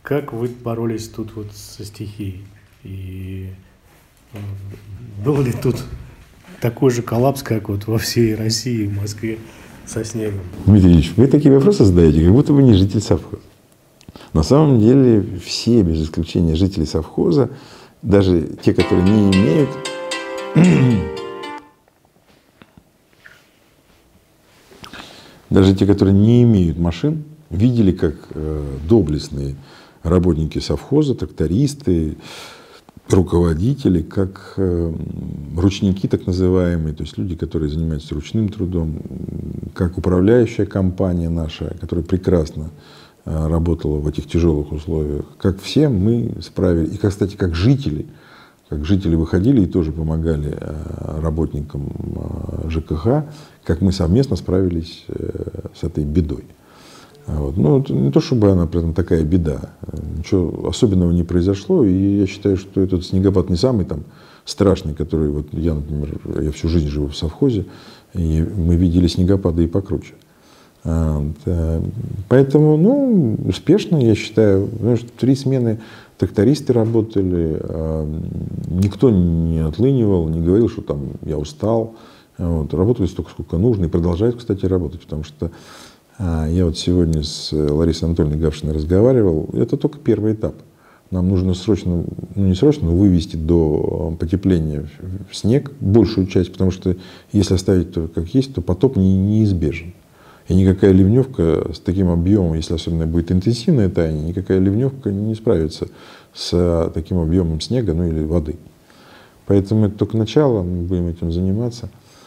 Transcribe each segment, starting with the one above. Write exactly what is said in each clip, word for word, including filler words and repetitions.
Как вы боролись тут вот со стихией? И был ли тут такой же коллапс, как вот во всей России, в Москве со снегом? Дмитрий Ильич, вы такие вопросы задаете, как будто вы не житель совхоза. На самом деле все, без исключения жители совхоза, даже те, которые не имеют даже те, которые не имеют машин, видели, как э, доблестные работники совхоза, трактористы, руководители, как э, ручники так называемые, то есть люди, которые занимаются ручным трудом, как управляющая компания наша, которая прекрасно э, работала в этих тяжелых условиях, как все мы справились, и, как, кстати, как жители, как жители выходили и тоже помогали э, работникам э, ЖКХ, как мы совместно справились э, с этой бедой. Вот. Ну, это не то, чтобы она прям такая беда. Ничего особенного не произошло. И я считаю, что этот снегопад не самый там страшный, который вот я, например, я всю жизнь живу в совхозе, и мы видели снегопады и покруче. Вот. Поэтому, ну, успешно, я считаю. Потому что три смены трактористы работали, никто не отлынивал, не говорил, что там я устал. Вот. Работали столько, сколько нужно, и продолжают, кстати, работать, потому что я вот сегодня с Ларисой Анатольевной Гавшиной разговаривал. Это только первый этап. Нам нужно срочно, ну не срочно, но вывести до потепления в снег большую часть, потому что если оставить то, как есть, то потоп не, неизбежен. И никакая ливневка с таким объемом, если особенно будет интенсивное таяние, никакая ливневка не справится с таким объемом снега, ну или воды. Поэтому это только начало, мы будем этим заниматься.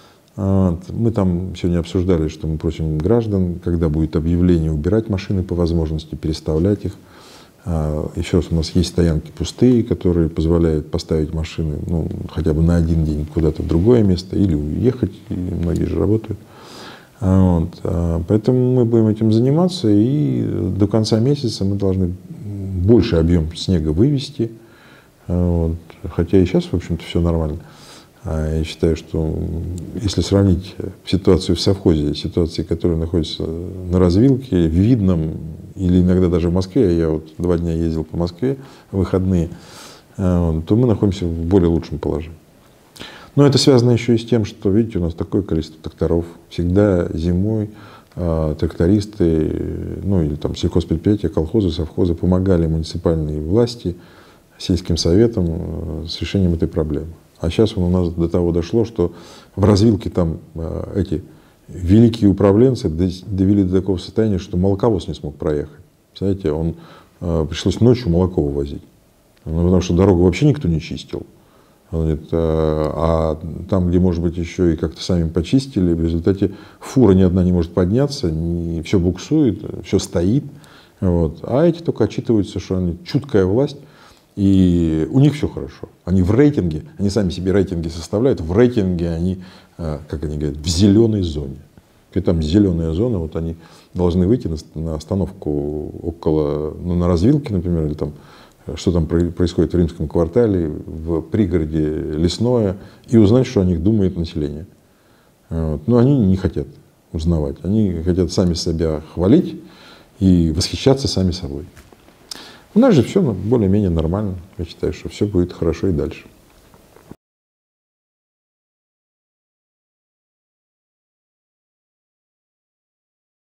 Мы там сегодня обсуждали, что мы просим граждан, когда будет объявление, убирать машины по возможности, переставлять их. Еще раз, у нас есть стоянки пустые, которые позволяют поставить машины, ну, хотя бы на один день куда-то в другое место или уехать, и многие же работают. Вот. Поэтому мы будем этим заниматься, и до конца месяца мы должны больший объем снега вывести. Вот. Хотя и сейчас, в общем-то, все нормально. Я считаю, что если сравнить ситуацию в совхозе, ситуации, которые находятся на развилке, в Видном или иногда даже в Москве, я вот два дня ездил по Москве в выходные, то мы находимся в более лучшем положении. Но это связано еще и с тем, что, видите, у нас такое количество тракторов. Всегда зимой трактористы, ну или там сельхозпредприятия, колхозы, совхозы помогали муниципальной власти, сельским советам с решением этой проблемы. А сейчас у нас до того дошло, что в развилке там э, эти великие управленцы довели до такого состояния, что молоковоз не смог проехать. Знаете, он э, пришлось ночью молоко вывозить, ну, потому что дорогу вообще никто не чистил. Говорит, э, а там, где, может быть, еще и как-то сами почистили, в результате фура ни одна не может подняться, не, все буксует, все стоит. Вот. А эти только отчитываются, что они чуткая власть. И у них все хорошо. Они в рейтинге, они сами себе рейтинги составляют, в рейтинге они, как они говорят, в зеленой зоне. И там зеленая зона, вот они должны выйти на остановку около, ну, на развилке, например, или там, что там происходит в Римском квартале, в пригороде Лесное, и узнать, что о них думает население. Вот. Но они не хотят узнавать, они хотят сами себя хвалить и восхищаться сами собой. У нас же все более-менее нормально. Я считаю, что все будет хорошо и дальше.